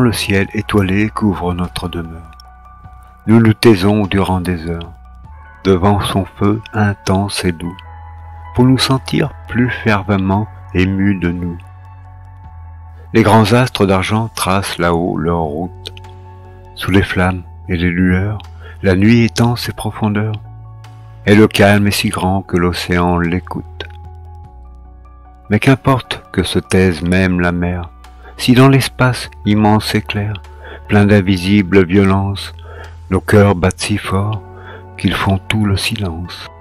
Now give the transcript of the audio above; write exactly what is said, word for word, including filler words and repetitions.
le ciel étoilé couvre notre demeure. Nous nous taisons durant des heures, devant son feu intense et doux, pour nous sentir plus fervemment émus de nous. Les grands astres d'argent tracent là-haut leur route, sous les flammes et les lueurs, la nuit étend ses profondeurs, et le calme est si grand que l'océan l'écoute. Mais qu'importe que se taise même la mer, si dans l'espace immense et clair, plein d'invisible violence, nos cœurs battent si fort qu'ils font tout le silence.